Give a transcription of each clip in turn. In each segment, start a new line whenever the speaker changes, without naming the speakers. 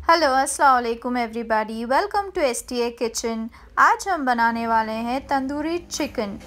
Hello अस्सलाम वालेकुम everybody, welcome to STA kitchen. आज हम बनाने वाले हैं तंदूरी चिकन।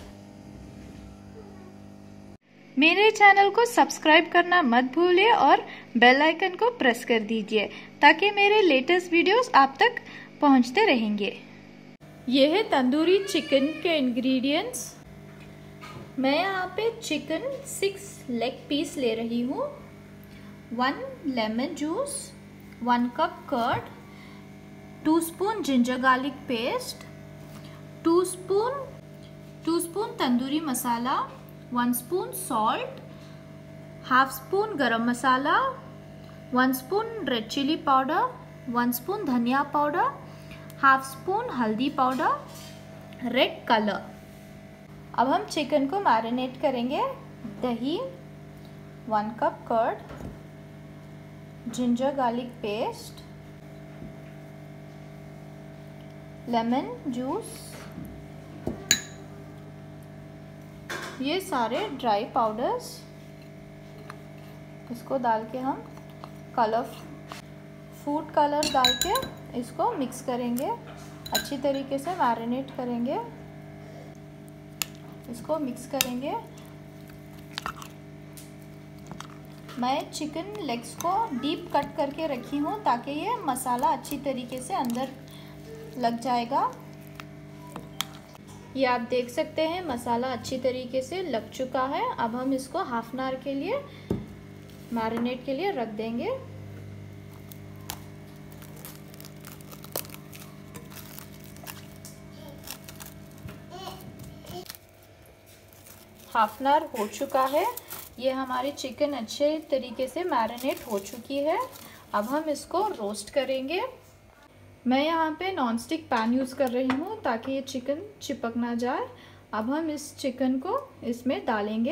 मेरे चैनल को सब्सक्राइब करना मत भूलिए और बेल आइकन को प्रेस कर दीजिए ताकि मेरे लेटेस्ट वीडियोस आप तक पहुंचते रहेंगे। ये है तंदूरी चिकन के इंग्रेडिएंट्स। मैं यहाँ पे चिकन 6 लेग पीस ले रही हूँ, 1 lemon juice, 1 cup curd, 2 spoon ginger garlic paste, 2 spoon tandoori masala, 1 spoon salt, half spoon garam masala, 1 spoon red chilli powder, 1 spoon धनिया पाउडर, हाफ स्पून हल्दी पाउडर, रेड कलर। अब हम चिकन को मैरिनेट करेंगे। दही, 1 cup curd, ginger garlic paste, lemon juice, ये सारे dry powders, इसको डाल के हम फूड कलर डाल के इसको मिक्स करेंगे। अच्छी तरीके से मैरिनेट करेंगे, इसको मिक्स करेंगे। मैं चिकन लेग्स को डीप कट करके रखी हूँ ताकि ये मसाला अच्छी तरीके से अंदर लग जाएगा। ये आप देख सकते हैं मसाला अच्छी तरीके से लग चुका है। अब हम इसको हाफ एन आवर के लिए मैरिनेट के लिए रख देंगे। हाफ एन आवर हो चुका है। ये हमारी चिकन अच्छे तरीके से मैरिनेट हो चुकी है। अब हम इसको रोस्ट करेंगे। मैं यहाँ पे नॉन स्टिक पैन यूज़ कर रही हूँ ताकि ये चिकन चिपक ना जाए। अब हम इस चिकन को इसमें डालेंगे।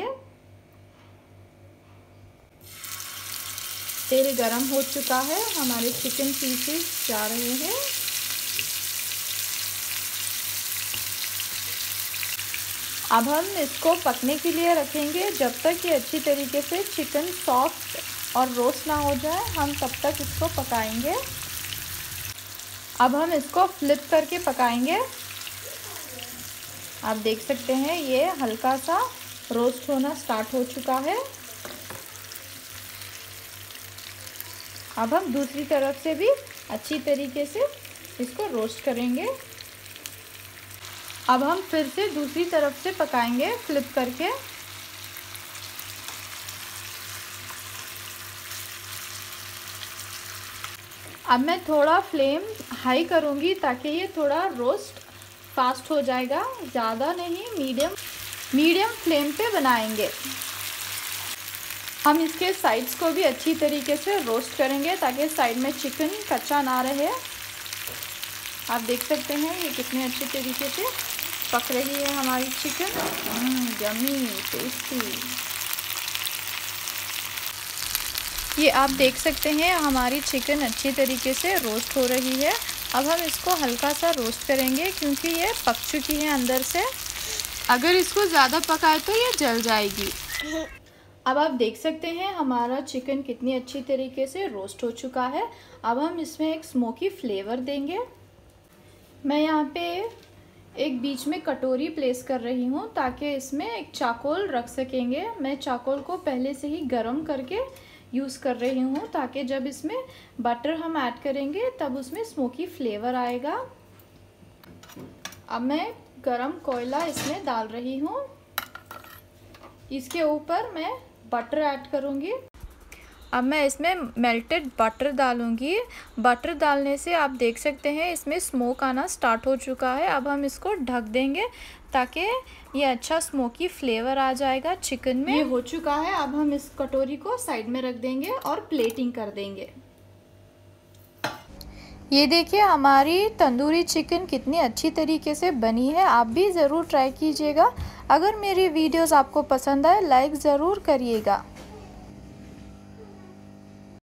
तेल गरम हो चुका है, हमारे चिकन पीसेस जा रहे हैं। अब हम इसको पकने के लिए रखेंगे। जब तक ये अच्छी तरीके से चिकन सॉफ्ट और रोस्ट ना हो जाए हम तब तक इसको पकाएंगे। अब हम इसको फ्लिप करके पकाएंगे। आप देख सकते हैं ये हल्का सा रोस्ट होना स्टार्ट हो चुका है। अब हम दूसरी तरफ से भी अच्छी तरीके से इसको रोस्ट करेंगे। अब हम फिर से दूसरी तरफ से पकाएंगे फ्लिप करके। अब मैं थोड़ा फ्लेम हाई करूंगी ताकि ये थोड़ा रोस्ट फास्ट हो जाएगा। ज़्यादा नहीं, मीडियम फ्लेम पे बनाएंगे। हम इसके साइड्स को भी अच्छी तरीके से रोस्ट करेंगे ताकि साइड में चिकन कच्चा ना रहे। आप देख सकते हैं ये कितने अच्छे तरीके से पक रही है हमारी चिकन। Yummy tasty. ये आप देख सकते हैं हमारी चिकन अच्छी तरीके से रोस्ट हो रही है। अब हम इसको हल्का सा रोस्ट करेंगे क्योंकि ये पक चुकी है अंदर से। अगर इसको ज़्यादा पकाए तो ये जल जाएगी। अब आप देख सकते हैं हमारा चिकन कितनी अच्छी तरीके से रोस्ट हो चुका है। अब हम इसमें एक स्मोकी फ्लेवर देंगे। मैं यहाँ पे एक बीच में कटोरी प्लेस कर रही हूँ ताकि इसमें एक चाकोल रख सकेंगे। मैं चाकोल को पहले से ही गरम करके यूज़ कर रही हूँ ताकि जब इसमें बटर हम ऐड करेंगे तब उसमें स्मोकी फ्लेवर आएगा। अब मैं गरम कोयला इसमें डाल रही हूँ। इसके ऊपर मैं बटर ऐड करूँगी। अब मैं इसमें मेल्टेड बटर डालूँगी। बटर डालने से आप देख सकते हैं इसमें स्मोक आना स्टार्ट हो चुका है। अब हम इसको ढक देंगे ताकि ये अच्छा स्मोकी फ्लेवर आ जाएगा चिकन में। ये हो चुका है। अब हम इस कटोरी को साइड में रख देंगे और प्लेटिंग कर देंगे। ये देखिए हमारी तंदूरी चिकन कितनी अच्छी तरीके से बनी है। आप भी ज़रूर ट्राई कीजिएगा। अगर मेरी वीडियोस आपको पसंद आए लाइक ज़रूर करिएगा।